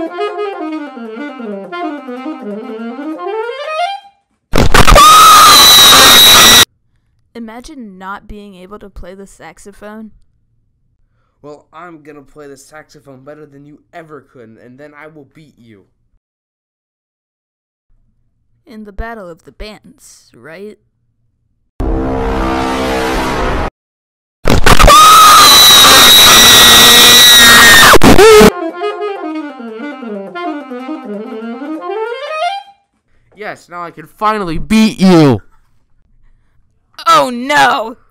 Imagine not being able to play the saxophone. Well, I'm gonna play the saxophone better than you ever could, and then I will beat you. In the Battle of the Bands, right? Yes, now I can finally beat you! Oh no!